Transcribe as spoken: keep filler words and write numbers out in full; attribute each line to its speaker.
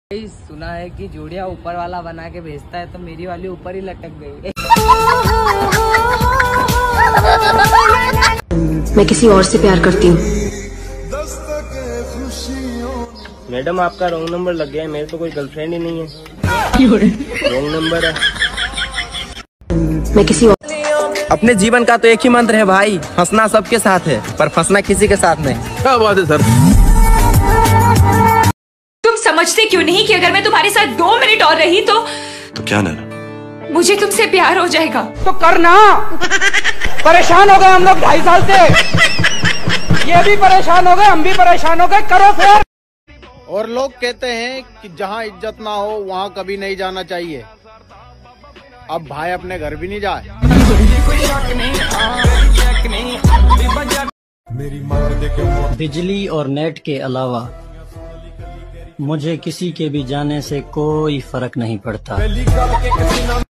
Speaker 1: सुना है कि जोड़ियां ऊपर वाला बना के भेजता है, तो मेरी वाली ऊपर ही लटक गई।
Speaker 2: मैं किसी और से प्यार करती हूँ।
Speaker 3: मैडम आपका रॉन्ग नंबर लग गया है, मेरे तो कोई गर्लफ्रेंड ही नहीं है। रॉन्ग नंबर है।
Speaker 2: मैं किसी और
Speaker 4: अपने जीवन का तो एक ही मंत्र है भाई, हंसना सबके साथ है पर फंसना किसी के साथ नहीं।
Speaker 5: क्या बात है सर।
Speaker 6: तुम समझते क्यों नहीं कि अगर मैं तुम्हारे साथ दो मिनट और रही तो
Speaker 5: तो क्या ना
Speaker 6: मुझे तुमसे प्यार हो जाएगा।
Speaker 1: तो करना। परेशान हो गए हम लोग ढाई साल से, ये भी परेशान हो गए, हम भी परेशान हो गए, करो फिर।
Speaker 7: और लोग कहते हैं कि जहाँ इज्जत ना हो वहाँ कभी नहीं जाना चाहिए। अब भाई अपने घर भी नहीं जाए।
Speaker 8: बिजली और नेट के अलावा मुझे किसी के भी जाने से कोई फर्क नहीं पड़ता।